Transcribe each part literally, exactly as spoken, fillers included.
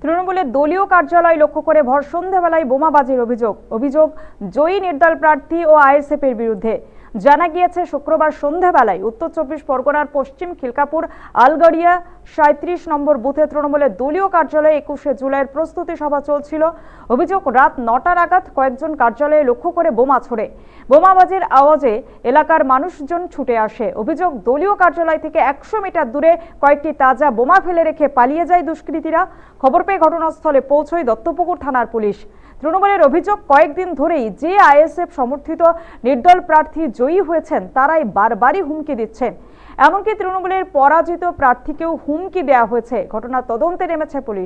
তৃণমূলের দলীয় কার্যালয় লক্ষ্য করে ভর সন্ধ্যাবেলায় বোমাবাজির অভিযোগ অভিযোগ জয়ী নির্দল প্রার্থী ও আইএসএফ এর বিরুদ্ধে। জানা গিয়েছে শুক্রবার সন্ধ্যাবেলায় উত্তর চব্বিশ পরগনার পশ্চিম খিলকাপুর আলগড়িয়া সাঁত্রিশ নম্বর বুথে তৃণমূলের দলীয় কার্যালয়ে একুশে জুলাইয়ের প্রস্তুতি সভা চলছিল। অভিযোগ রাত নটা নাগাদ কয়েকজন কার্যালয়ে লক্ষ্য করে বোমা ছোড়ে। বোমাবাজির আওয়াজে এলাকার মানুষজন ছুটে আসে। অভিযোগ দলীয় কার্যালয় থেকে একশো মিটার দূরে কয়েকটি তাজা বোমা ফেলে রেখে পালিয়ে যায় দুষ্কৃতীরা। খবর পেয়ে ঘটনাস্থলে পৌঁছয় দত্তপুকুর থানার পুলিশ। তৃণমূলের অভিযোগ, কয়েকদিন ধরেই যে আইএসএফ সমর্থিত নির্দল প্রার্থী জয়ী হয়েছেন তারাই বারবারই হুমকি দিচ্ছেন। এমনকি তৃণমূলের পরাজিত প্রার্থীকেও হুমকি দেওয়া হয়েছে। ঘটনার তদন্তে নেমেছে পুলিশ।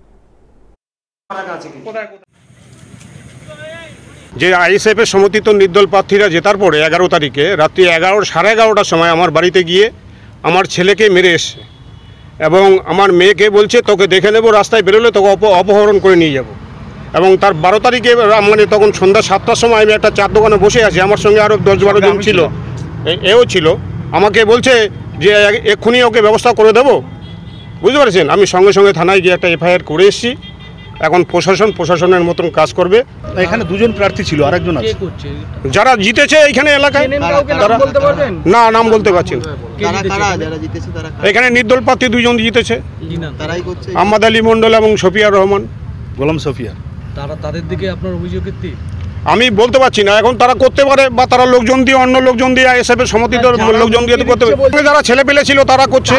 যে আইএসএফ এর সমর্থিত নির্দল প্রার্থীরা জেতার পরে এগারো তারিখে রাত্রি এগারো সাড়ে এগারোটার সময় আমার বাড়িতে গিয়ে আমার ছেলেকে মেরে এসছে এবং আমার মেয়েকে বলছে তোকে দেখে নেবো, রাস্তায় বেরোলে তোকে অপহরণ করে নিয়ে যাব। এবং তার বারো তারিখে মানে তখন সন্ধ্যা সাতটার সময় আমি একটা চার দোকানে বসে আছি, আমার সঙ্গে আরও দশ বারো জন ছিল, এও ছিল। আমাকে বলছে যে এক্ষুনি ওকে ব্যবস্থা করে দেবো, বুঝতে পারছেন। আমি সঙ্গে সঙ্গে থানায় গিয়ে একটা এফআইআর করে এসেছি। এখন প্রশাসন প্রশাসনের মতন কাজ করবে। এখানে দুজন প্রার্থী ছিল, আরেকজন আছে যারা জিতেছে এইখানে এলাকায়। না, নাম বলতে পারছি না। এখানে নির্দল প্রার্থী দুজন জিতেছে, আহমদ আলী মন্ডল এবং শফিয়ার রহমান। গোলাম সফিয়া, তারা তাদের দিকে আপনার অভিযোগের তীর আমি বলতে পারছি না। এখন তারা করতে পারে, বা তারা লোকজন দিয়ে অন্য লোকজন দিয়ে আইএসএফ এর সমর্থিত লোকজন দিয়ে করতে পারে। যারা ছেলে পেলে ছিল তারা করছে।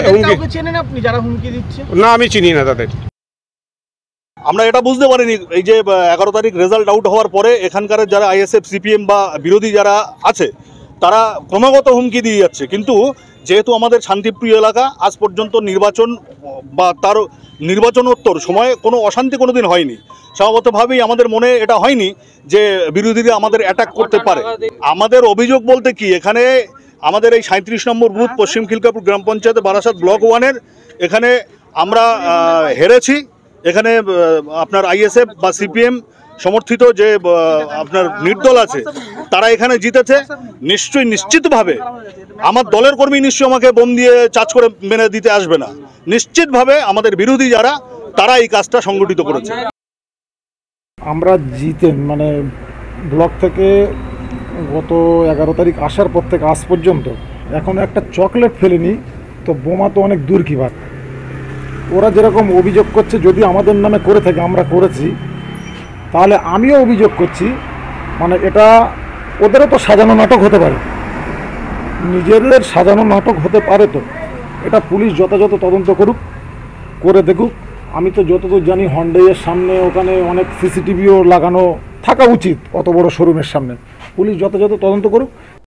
না, আমি চিনি না তাদের। আমরা এটা বুঝতে পারিনি এই যে এগারো তারিখ রেজাল্ট আউট হওয়ার পরে এখানকার যারা আইএসএফ সিপিএম বা বিরোধী যারা আছে তারা ক্রমাগত হুমকি দিয়ে যাচ্ছে। কিন্তু যেহেতু আমাদের শান্তিপ্রিয় এলাকা, আজ পর্যন্ত নির্বাচন বা তার নির্বাচনোত্তর সময়ে কোনো অশান্তি কোনো দিন হয়নি। স্বভাবতভাবেই আমাদের মনে এটা হয়নি যে বিরোধীরা আমাদের অ্যাটাক করতে পারে। আমাদের অভিযোগ বলতে কি, এখানে আমাদের এই সাঁত্রিশ নম্বর বুথ পশ্চিম খিলকাপুর গ্রাম পঞ্চায়েত বারাসাত ব্লক ওয়ানের এখানে আমরা হেরেছি। এখানে আপনার আইএসএফ বা সিপিএম সমর্থিত যে আপনার নির্দল আছে তারা এখানে জিতেছে। নিশ্চয়ই নিশ্চিতভাবে আমার দলের কর্মী নিশ্চয়ই আমাকে বোম দিয়ে চার্জ করে মেনে দিতে আসবে না। নিশ্চিতভাবে আমাদের বিরোধী যারা তারা এই কাজটা সংগঠিত করেছে। আমরা জিতেন মানে ব্লক থেকে গত এগারো তারিখ আসার পর থেকে আজ পর্যন্ত এখন একটা চকলেট ফেলেনি, তো বোমা তো অনেক দূর কি বাত। ওরা যেরকম অভিযোগ করছে যদি আমাদের নামে করে থাকে, আমরা করেছি, তাহলে আমিও অভিযোগ করছি মানে এটা ওদেরও তো সাজানো নাটক হতে পারে, নিজেদের সাজানো নাটক হতে পারে। তো এটা পুলিশ যথাযথ তদন্ত করুক, করে দেখুক। আমি তো যতদূর জানি হন্ডাইয়ের সামনে ওখানে অনেক সিসিটিভিও লাগানো থাকা উচিত, অত বড় শোরুমের সামনে। পুলিশ যথাযথ তদন্ত করুক।